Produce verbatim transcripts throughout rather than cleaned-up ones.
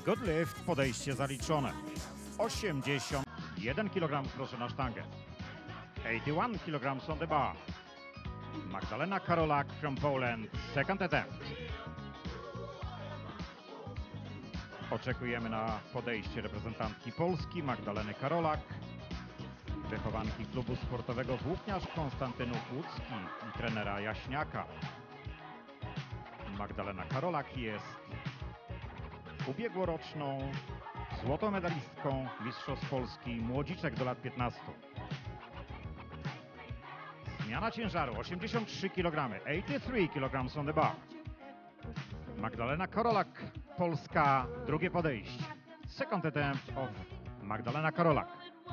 Good lift, podejście zaliczone. osiemdziesiąt jeden kilogram, proszę na sztangę. osiemdziesiąt jeden kilograms on the bar. Magdalena Karolak from Poland, second attempt. Oczekujemy na podejście reprezentantki Polski, Magdaleny Karolak, wychowanki klubu sportowego Włókniarz Konstantynów Łódzki i trenera Jaśniaka. Magdalena Karolak jest ubiegłoroczną złotą medalistką Mistrzostw Polski młodziczek do lat piętnastu. Zmiana ciężaru osiemdziesiąt trzy kilogramy, osiemdziesiąt trzy kilograms on the bar. Magdalena Karolak, Polska, drugie podejście. Second attempt of Magdalena Karolak.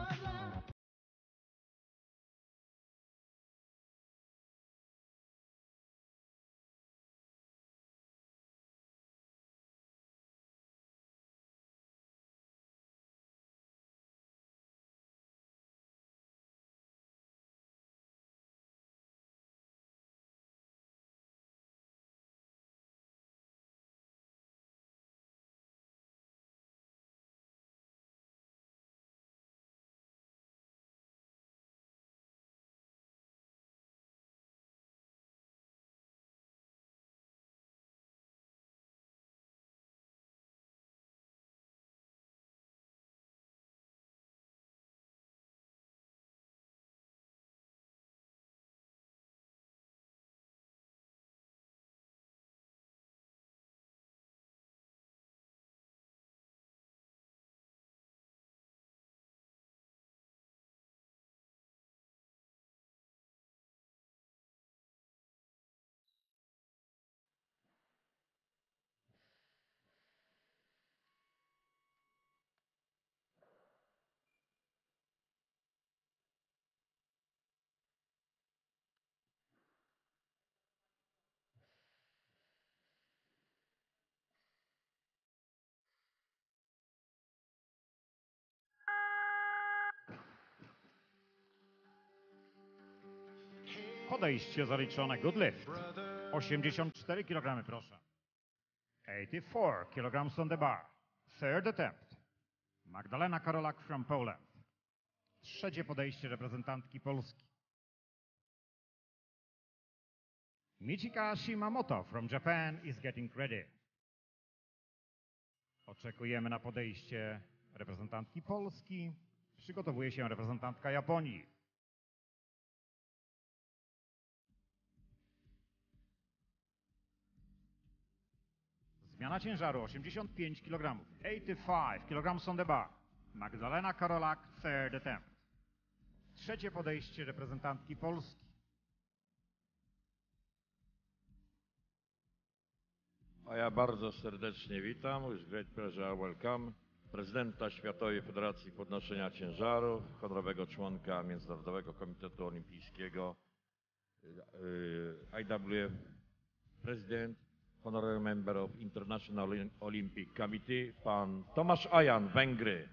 Podejście zaliczone, good lift. osiemdziesiąt cztery kilogramy, proszę. osiemdziesiąt cztery kilograms on the bar. Third attempt. Magdalena Karolak from Poland. Trzecie podejście reprezentantki Polski. Michika Shimamoto from Japan is getting ready. Oczekujemy na podejście reprezentantki Polski. Przygotowuje się reprezentantka Japonii. Zmiana ciężaru osiemdziesiąt pięć kilogramów. osiemdziesiąt pięć kilograms on the bar. Magdalena Karolak, third attempt. Trzecie podejście reprezentantki Polski. A ja bardzo serdecznie witam, with great pleasure welcome, prezydenta Światowej Federacji Podnoszenia Ciężarów, honorowego członka Międzynarodowego Komitetu Olimpijskiego I W F, prezydent, honorary member of International Olympic Committee, pan Tomasz Ajan, Węgry.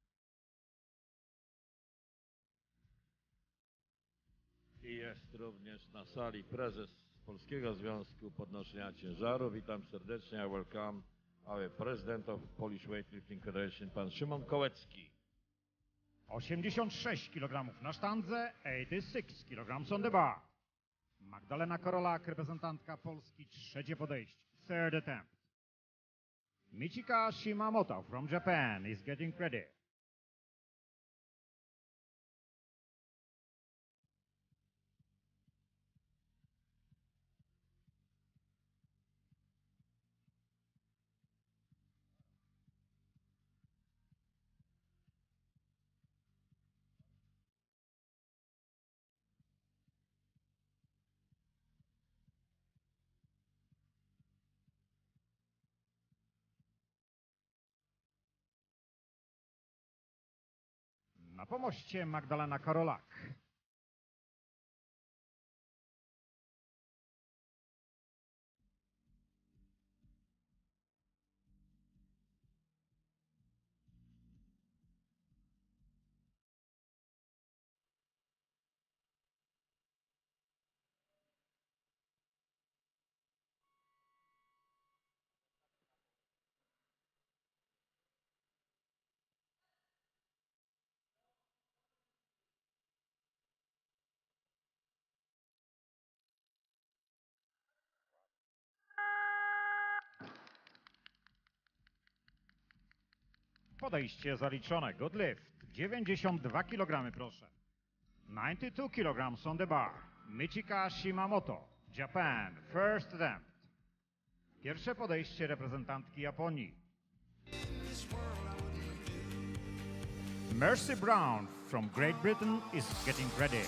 I jest również na sali prezes Polskiego Związku Podnoszenia Ciężarów. Witam serdecznie, I welcome our president of Polish Weightlifting Federation, pan Szymon Kołecki. osiemdziesiąt sześć kilogramów na sztandze, osiemdziesiąt sześć kilograms on the bar. Magdalena Karolak, reprezentantka Polski, trzecie podejście, third attempt. Michika Shimamoto from Japan is getting ready. Na pomoście Magdalena Karolak. Podejście zaliczone. Good lift. dziewięćdziesiąt dwa kilogramy, proszę. dziewięćdziesiąt dwa kilograms on the bar. Michika Shimamoto, Japan. First attempt. Pierwsze podejście reprezentantki Japonii. Mercy Brown from Great Britain is getting ready.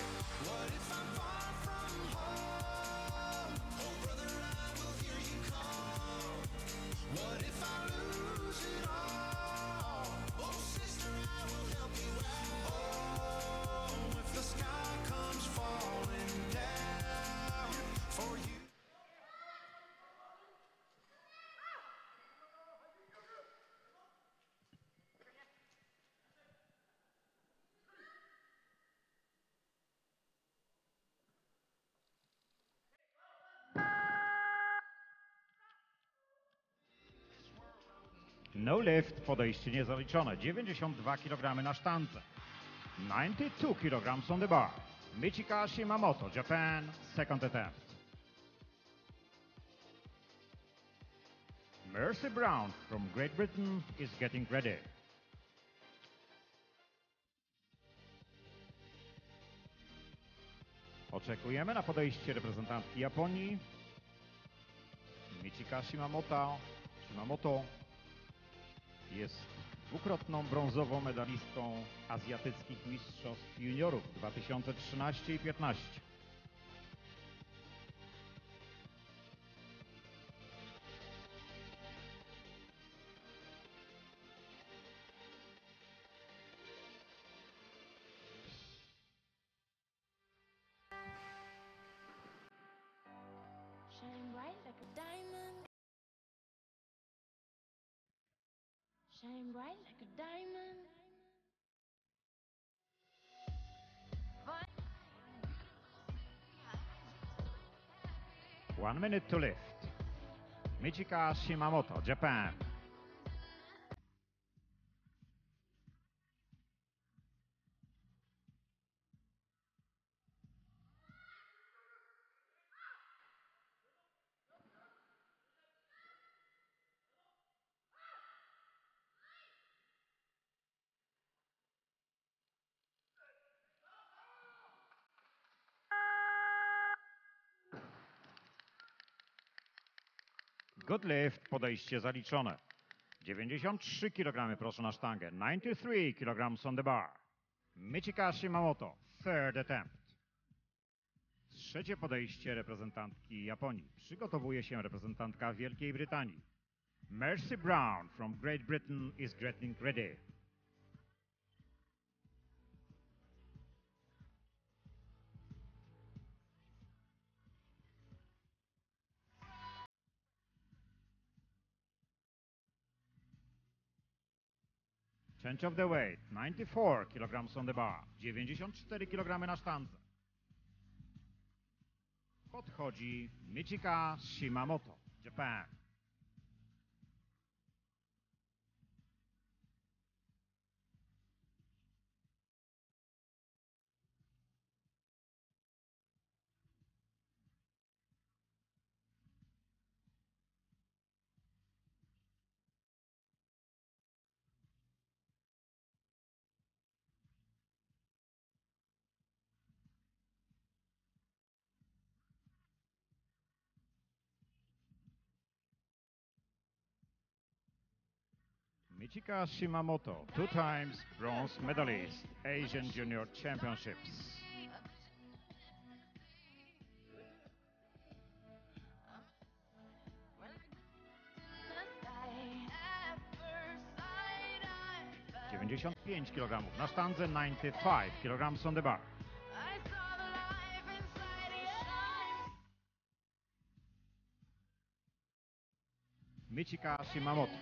No lift, podejście niezaliczone. dziewięćdziesiąt dwa kilogramy na sztandze. dziewięćdziesiąt dwa kilograms on the bar. Michika Shimamoto, Japan. Second attempt. Mercy Brown from Great Britain is getting ready. Oczekujemy na podejście reprezentantki Japonii. Michika Shimamoto. Shimamoto jest dwukrotną brązową medalistką azjatyckich mistrzostw juniorów dwa tysiące trzynaście i dwa tysiące piętnaście. Shine bright like a diamond. Shine bright like a diamond. One minute to lift. Michika Shimamoto, Japan. Good lift, podejście zaliczone. dziewięćdziesiąt trzy kilogramy, proszę na sztangę. dziewięćdziesiąt trzy kilograms on the bar. Michika Shimamoto, third attempt. Trzecie podejście reprezentantki Japonii. Przygotowuje się reprezentantka Wielkiej Brytanii. Mercy Brown from Great Britain is getting ready. Change of the weight. dziewięćdziesiąt cztery kilograms on the bar. dziewięćdziesiąt cztery kilogramy na sztandze. Podchodzi Michika Shimamoto, Japan. Michika Shimamoto, two times bronze medalist, Asian Junior Championships. dziewięćdziesiąt pięć kilogramów na sztandze, dziewięćdziesiąt pięć kilograms on the bar. Michika Shimamoto.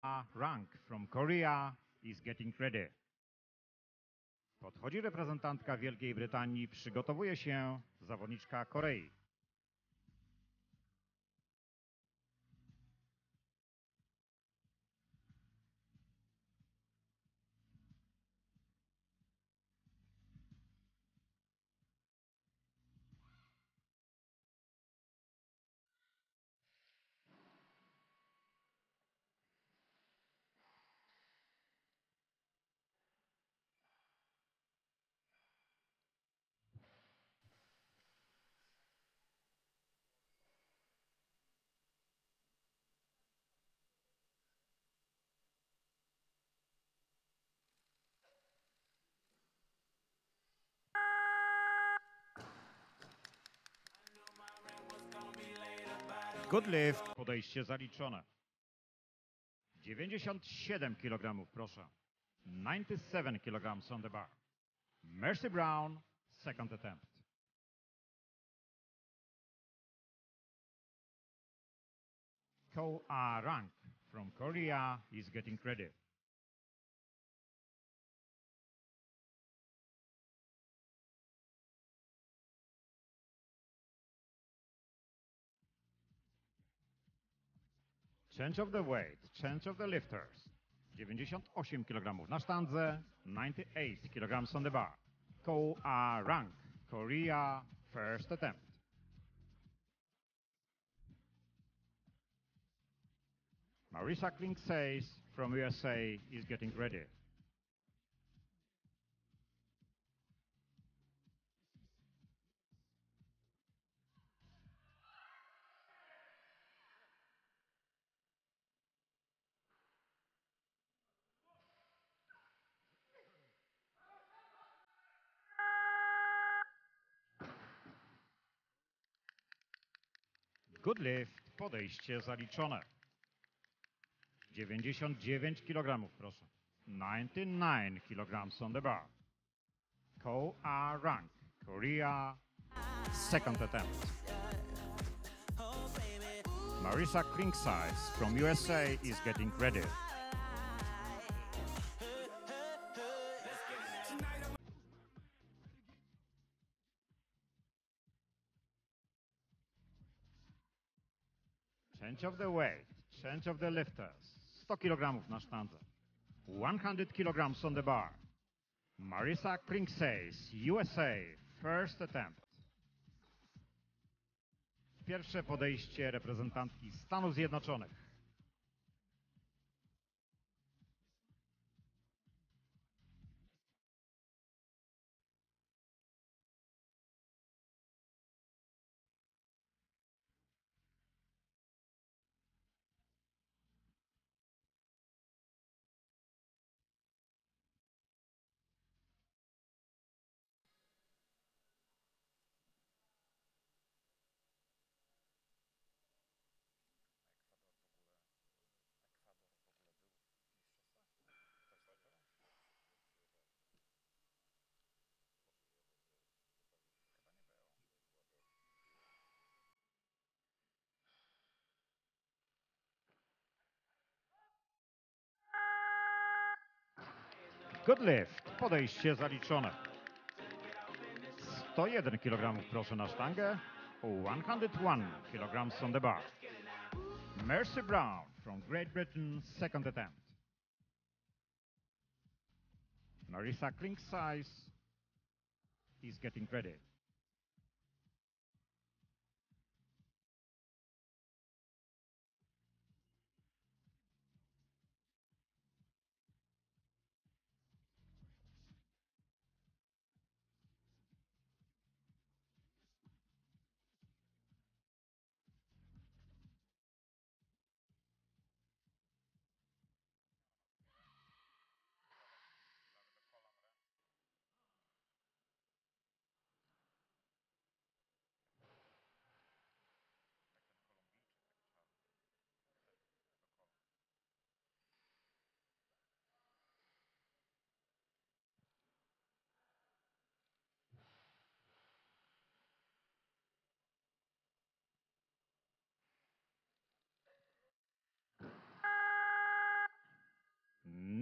Rank from Korea is getting ready. Podchodzi reprezentantka Wielkiej Brytanii, przygotowuje się zawodniczka Korei. Good lift, podejście zaliczone. dziewięćdziesiąt siedem kilogramów, proszę. ninety-seven kilograms on the bar. Mercy Brown, second attempt. Ko A-rank from Korea is getting ready. Change of the weight, change of the lifters. dziewięćdziesiąt osiem kilogramów na sztandze, ninety-eight kilograms on the bar. Ko A-rank, Korea, first attempt. Marisa Klink says from U S A is getting ready. Good lift, podejście zaliczone. dziewięćdziesiąt dziewięć kilogramów, proszę. ninety-nine kilograms on the bar. Ko A-rank, Korea, second attempt. Marisa Klink-Size from U S A is getting ready. Change of the weight, change of the lifters. sto kilogramów na sztandze. one hundred kilograms on the bar. Marisa Klink-Size, U S A, first attempt. Pierwsze podejście reprezentantki Stanów Zjednoczonych. Good lift, podejście zaliczone. sto jeden kilogramów, proszę, na sztangę. one hundred one kilograms on the bar. Mercy Brown from Great Britain, second attempt. Marisa Klink-Size is getting ready.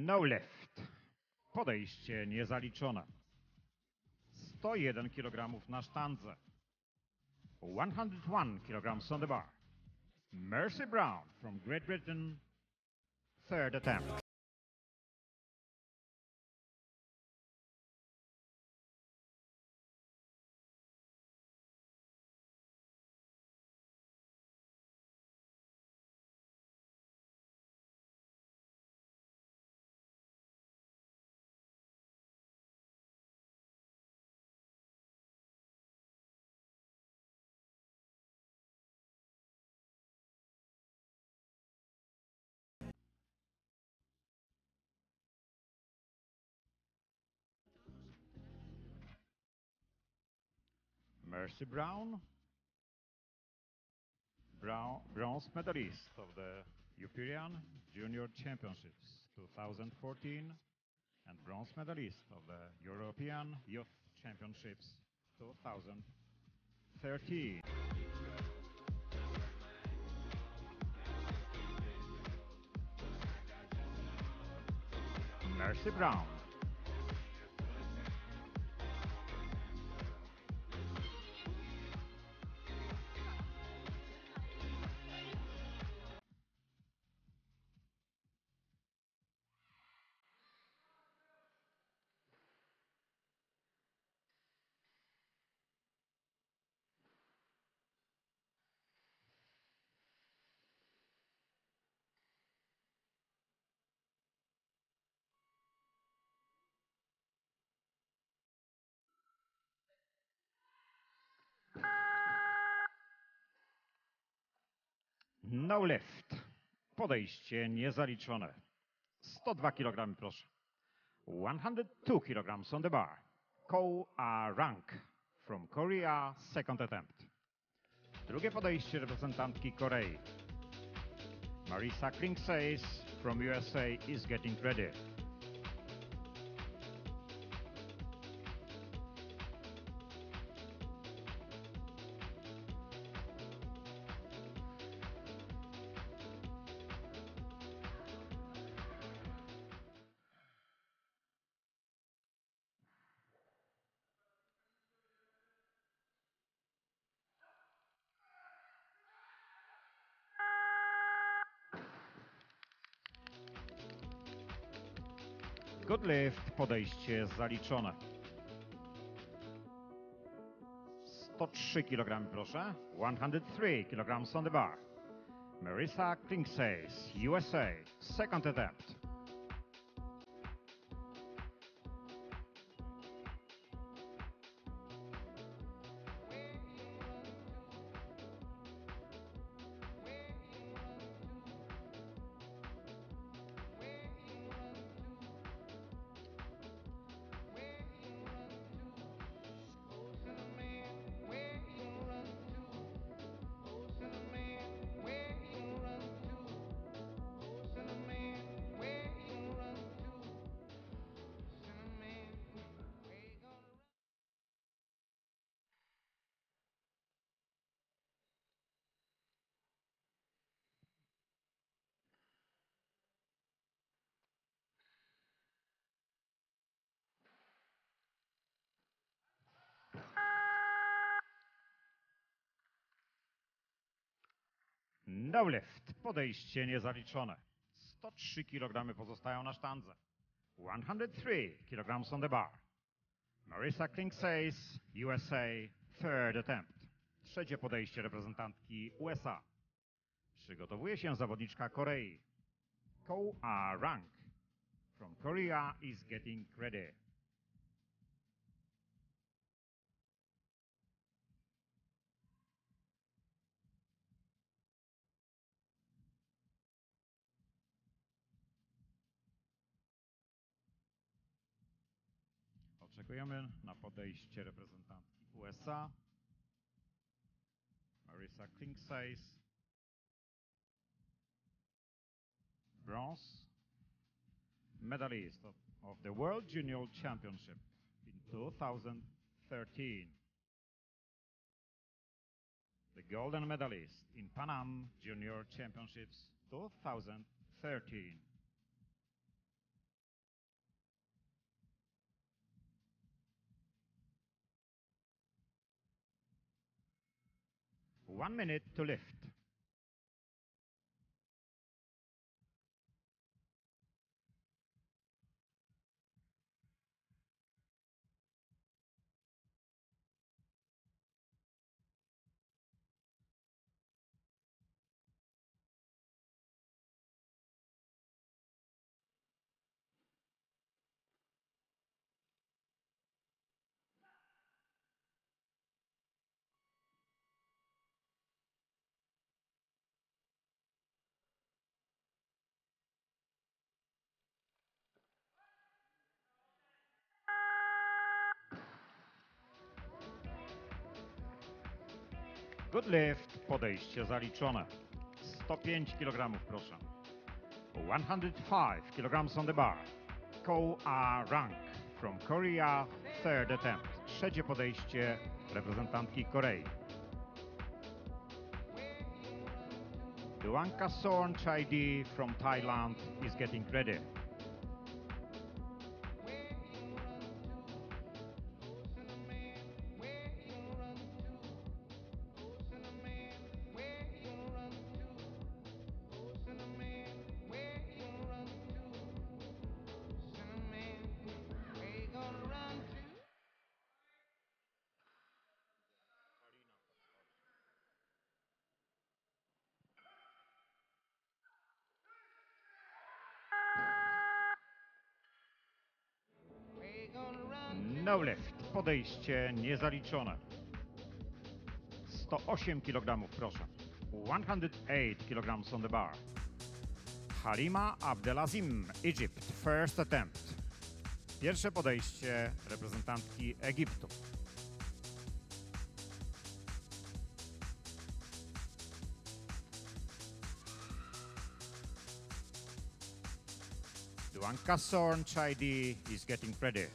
No lift. Podejście niezaliczone. sto jeden kilogramów na sztandze. one hundred one kilograms on the bar. Mercy Brown from Great Britain, third attempt. Mercy Brown, Brown, bronze medalist of the European Junior Championships twenty fourteen and bronze medalist of the European Youth Championships twenty thirteen. Mercy Brown. No lift. Podejście niezaliczone. sto dwa kilogramy, proszę. one hundred two kilograms on the bar. Ko A-rank from Korea, second attempt. Drugie podejście reprezentantki Korei. Marisa Klingsays from U S A is getting ready. Good lift, podejście zaliczone. sto trzy kilogramy, proszę. one hundred three kilograms on the bar. Marisa Klingsays, U S A, second attempt. No lift, podejście niezaliczone. sto trzy kilogramy pozostają na sztandze. one hundred three kilograms on the bar. Marisa Klingsays, U S A, third attempt. Trzecie podejście reprezentantki U S A. Przygotowuje się zawodniczka Korei. Ko A-rank from Korea is getting ready. Oczekujemy na podejście reprezentantki U S A. Marisa Klingsays. Bronze medalist of, of the World Junior Championship in two thousand thirteen. The golden medalist in Pan Am Junior Championships two thousand thirteen. One minute to lift. Good lift, podejście zaliczone. sto pięć kilogramów, proszę. one oh five kilograms on the bar. Ko A Rank from Korea, third attempt. Trzecie podejście reprezentantki Korei. Duanka Sorn Chaidi from Thailand is getting ready. No lift, podejście niezaliczone. sto osiem kilogramów, proszę. one oh eight kilograms on the bar. Halima Abdelazim, Egypt, first attempt. Pierwsze podejście reprezentantki Egiptu. Duanka Sorn Chaidi is getting ready.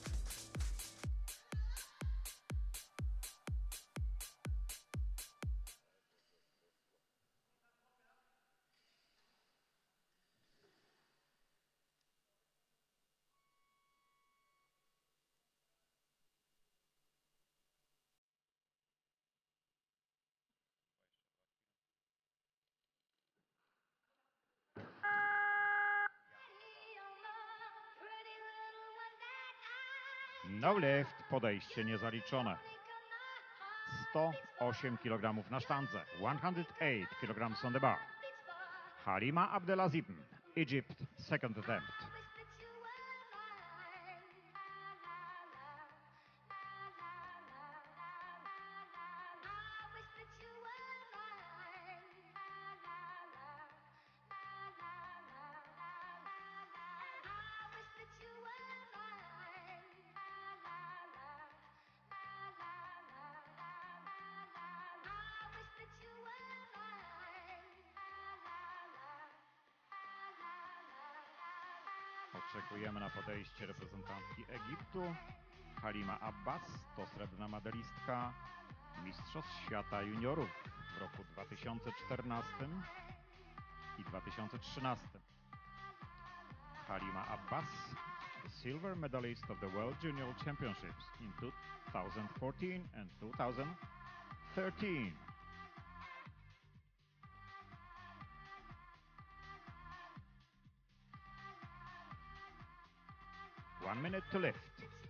No lift, podejście niezaliczone. sto osiem kilogramów na sztandze. one oh eight kilograms on the bar. Halima Abdelazim, Egypt, second attempt. Oczekujemy na podejście reprezentantki Egiptu. Halima Abbas to srebrna medalistka Mistrzostw Świata Juniorów w roku dwa tysiące czternastym i dwa tysiące trzynastym. Halima Abbas, the silver medalist of the World Junior Championships in two thousand fourteen and two thousand thirteen. One minute to lift.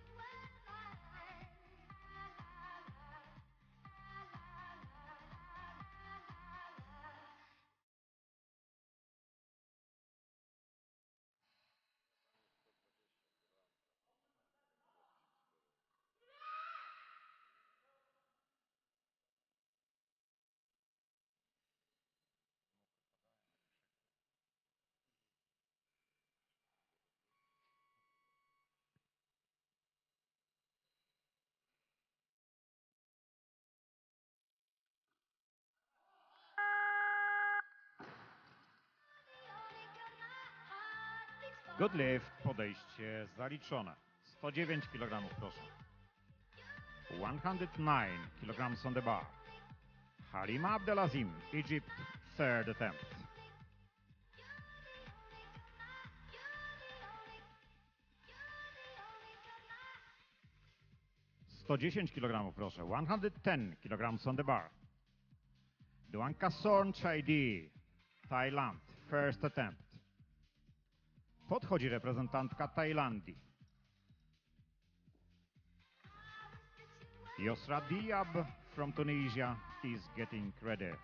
Good lift, podejście zaliczone. sto dziewięć kilogramów, proszę. one oh nine kilograms on the bar. Halima Abdelazim, Egypt, third attempt. sto dziesięć kilogramów, proszę. one oh ten kilograms on the bar. Duangkasorn Chaidi, Thailand, first attempt. Podchodzi reprezentantka Tajlandii. Yosra Diab from Tunisia is getting ready.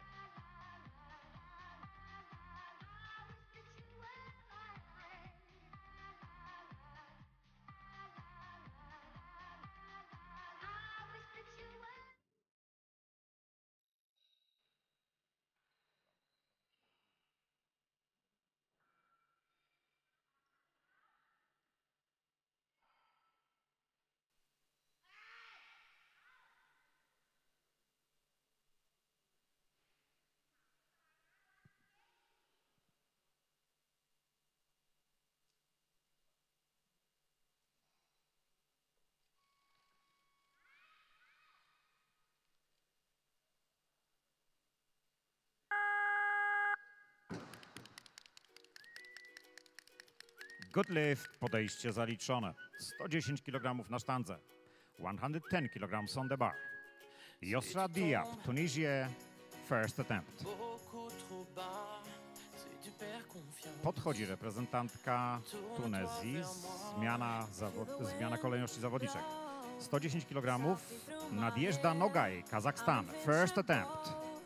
Good lift, podejście zaliczone. sto dziesięć kilogramów na sztandze. sto dziesięć kilograms on the bar. Yosra Diab, Tunisia, first attempt. Podchodzi reprezentantka Tunezji, zmiana, zmiana kolejności zawodniczek. sto dziesięć kilogramów, Nadjeżda Nogaj, Kazachstan, first attempt.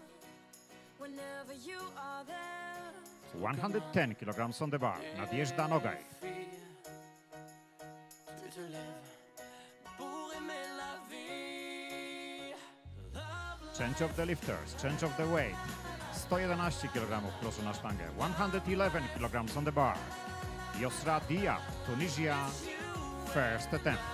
sto dziesięć kilograms on the bar, Nadjeżda Nogaj. Change of the lifters, change of the weight. sto jedenaście kilogramów proszę na sztangę. sto jedenaście kilograms on the bar. Yosra Diab, Tunisia, first attempt.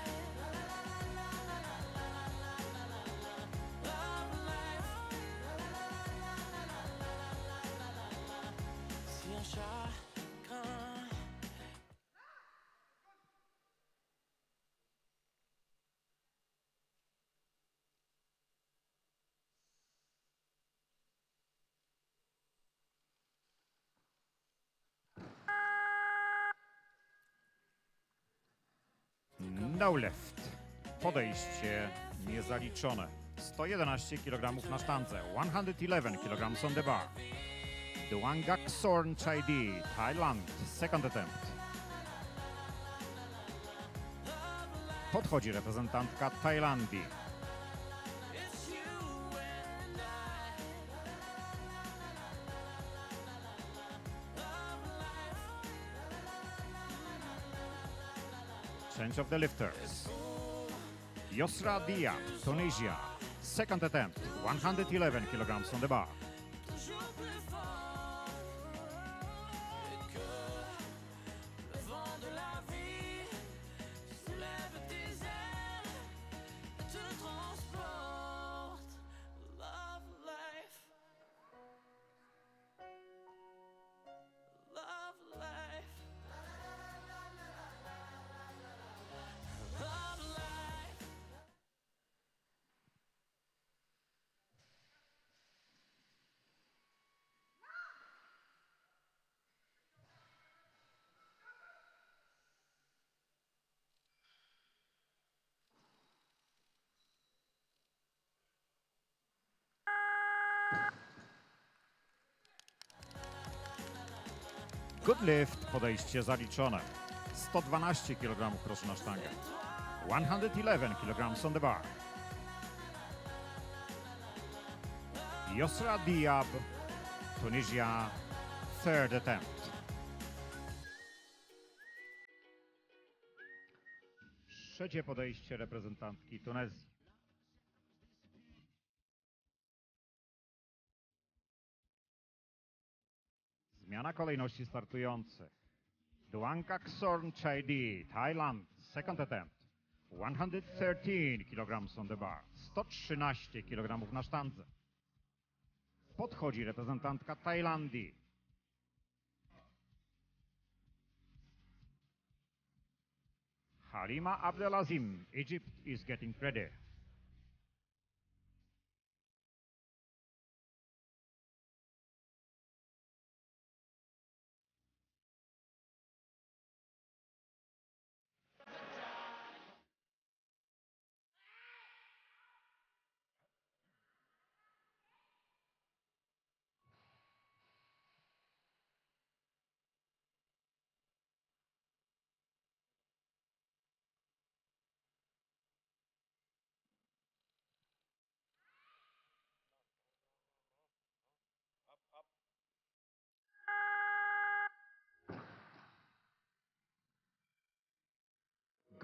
No lift. Podejście niezaliczone. sto jedenaście kilogramów na sztandze. sto jedenaście kilograms on the bar. Duangkasorn Chaidi, Thailand, second attempt. Podchodzi reprezentantka Tajlandii. Change of the lifters. Yosra Diab, Tunisia, second attempt, sto eleven kilograms on the bar. Good lift, podejście zaliczone. sto dwanaście kilogramów proszę na sztangę. sto jedenaście kilograms on the bar. Yosra Diab, Tunisia, third attempt. Trzecie podejście reprezentantki Tunezji. Zmiana kolejności startujących. Duangkasorn Chaidi, Thailand, second attempt. sto trzynaście kilograms on the bar. sto trzynaście kilogramów na sztandze. Podchodzi reprezentantka Tajlandii. Halima Abdelazim, Egypt is getting ready.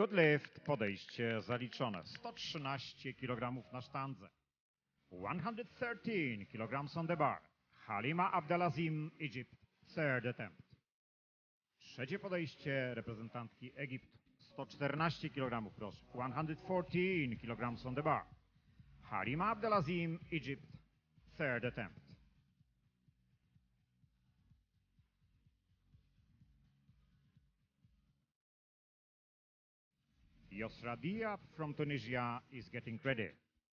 Good lift, podejście zaliczone. sto trzynaście kilogramów na sztandze. one thirteen kilograms on the bar. Halima Abdelazim, Egypt, third attempt. Trzecie podejście reprezentantki Egiptu. sto czternaście kilogramów, proszę. one fourteen kilograms on the bar. Halima Abdelazim, Egypt, third attempt. Yosra Diab from Tunisia is getting ready.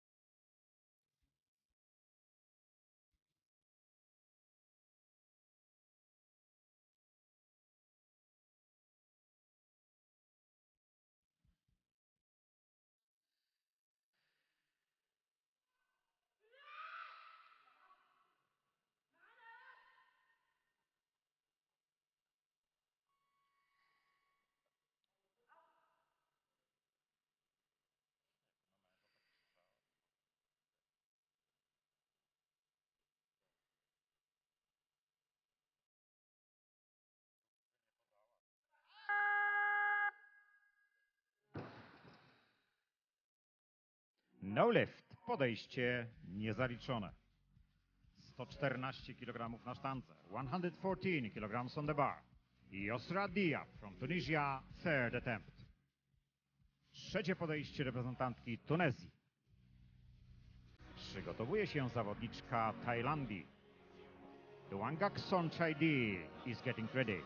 No lift, podejście niezaliczone. sto czternaście kilogramów na sztandze. one fourteen kilograms on the bar. Yosra Diab from Tunisia, third attempt. Trzecie podejście reprezentantki Tunezji. Przygotowuje się zawodniczka Tajlandii. Duangak Sonchaidi is getting ready.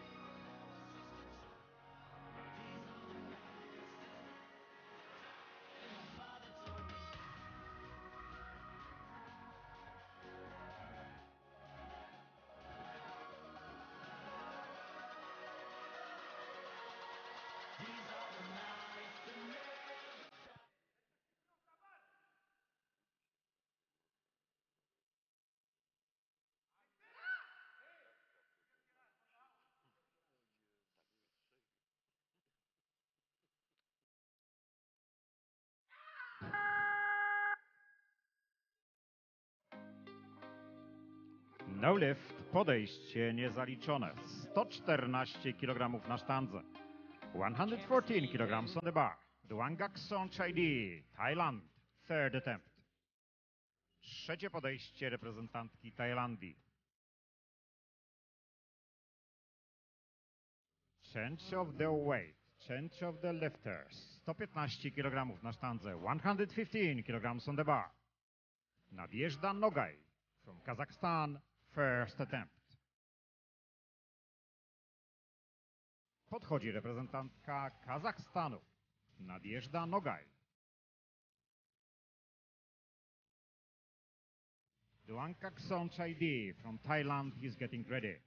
No lift, podejście niezaliczone. sto czternaście kilogramów na sztandze. one fourteen kilograms on the bar. Duangak Sonchaidi, Thailand, third attempt. Trzecie podejście reprezentantki Tajlandii. Change of the weight, change of the lifters. sto piętnaście kilogramów na sztandze. one fifteen kilograms on the bar. Nadjeżdża Nogaj from Kazakhstan, first attempt. Podchodzi reprezentantka Kazachstanu. Nadjeżdża Nogaj. Duangak Sonchaidi from Thailand is getting ready.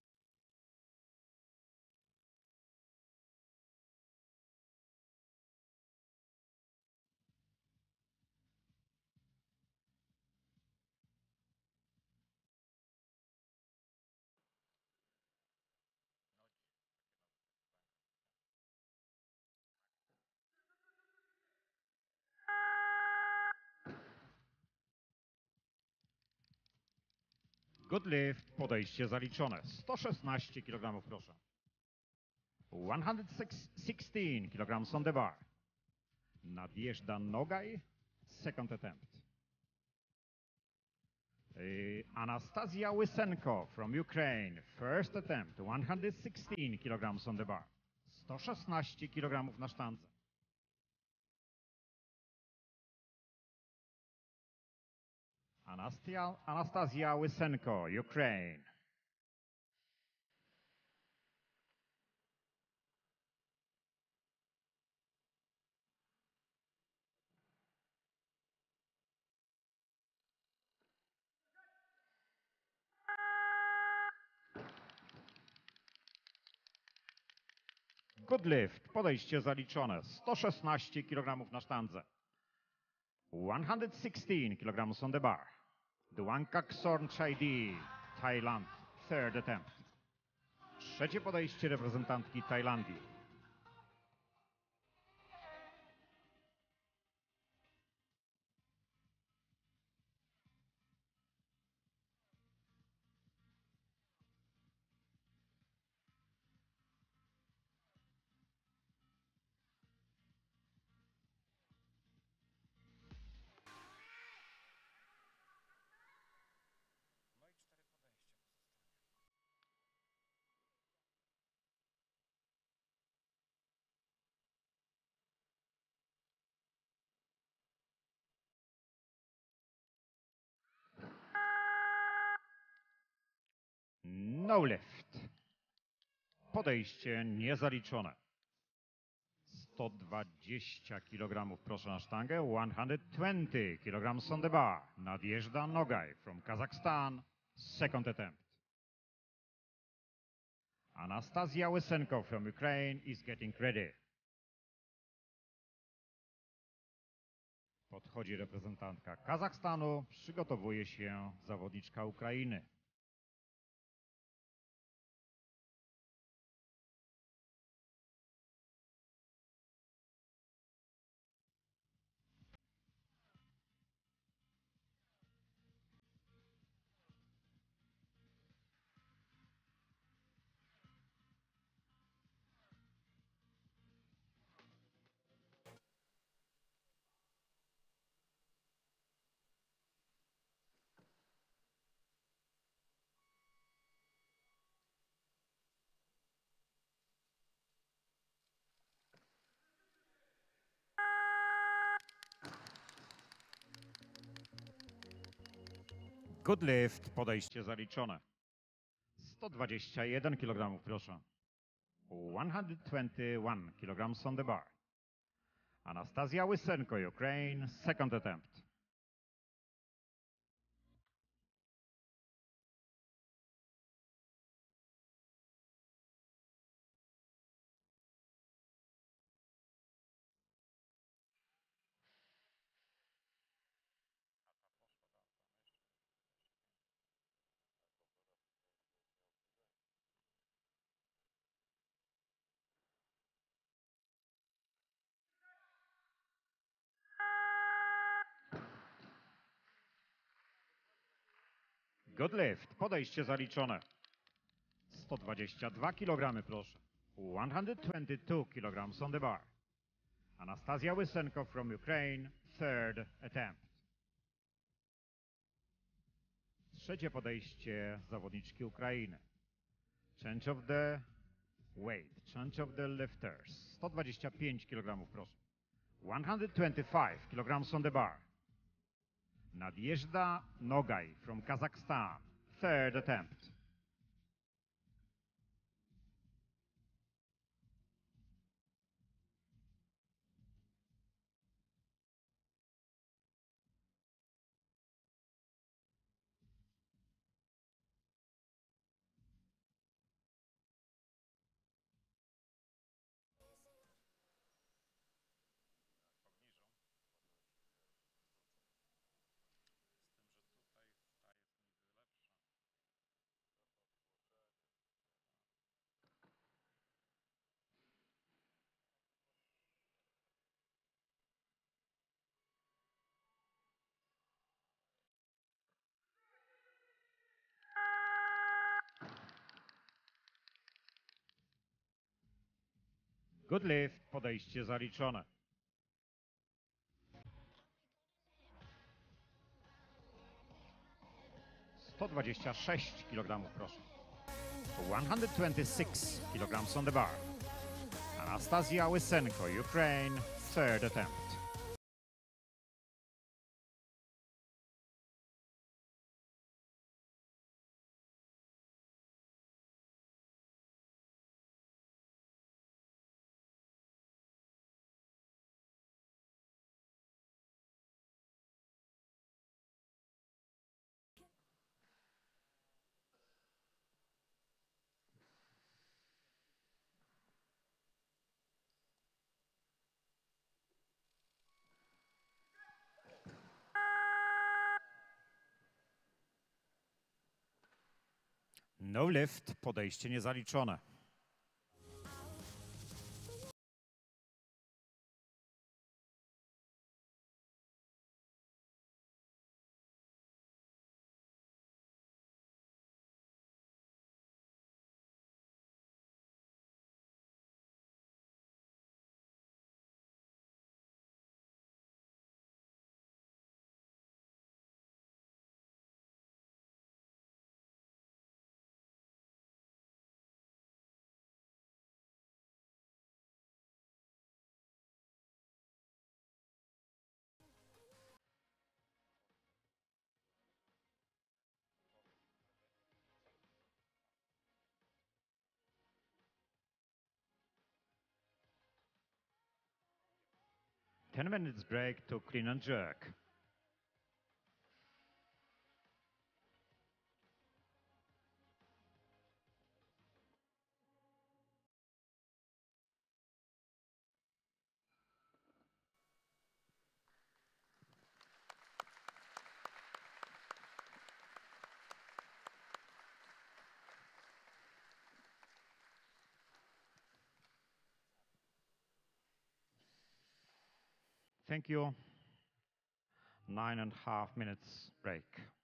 Good lift, podejście zaliczone. sto szesnaście kilogramów, proszę. one sixteen kilograms on the bar. Nadjeżdża Nogaj, second attempt. Y, Anastasia Wysenko from Ukraine, first attempt. one sixteen kilograms on the bar. sto szesnaście kilogramów na sztandze. Anastasia, Anastasia Wysenko, Ukraine. Good lift, podejście zaliczone. sto szesnaście kilogramów na sztandze. one sixteen kilograms on the bar. Duangak Sonchaidi, Thailand, third attempt. Trzecie podejście reprezentantki Tajlandii. No lift. Podejście niezaliczone. sto dwadzieścia kilogramów proszę na sztangę. sto dwadzieścia kilograms on the bar. Nadjeżdża Nogaj from Kazakhstan. Second attempt. Anastasia Lysenko from Ukraine is getting ready. Podchodzi reprezentantka Kazachstanu. Przygotowuje się zawodniczka Ukrainy. Good lift, podejście zaliczone. sto dwadzieścia jeden kilogramów proszę. sto dwadzieścia jeden kilograms on the bar. Anastasia Lysenko, Ukraine, second attempt. Good lift, podejście zaliczone. sto dwadzieścia dwa kilogramy proszę. sto dwadzieścia dwa kilograms on the bar. Anastasia Lysenko from Ukraine, third attempt. Trzecie podejście zawodniczki Ukrainy. Change of the weight, change of the lifters. sto dwadzieścia pięć kilogramów proszę. sto dwadzieścia pięć kilograms on the bar. Nadjeżdża Nogaj from Kazakhstan, third attempt. Good lift, podejście zaliczone. sto dwadzieścia sześć kilogramów proszę. sto dwadzieścia sześć kilograms on the bar. Anastasia Lysenko, Ukraine, third attempt. No lift, podejście niezaliczone. ten minutes break to clean and jerk. Thank you. Nine and a half minutes break.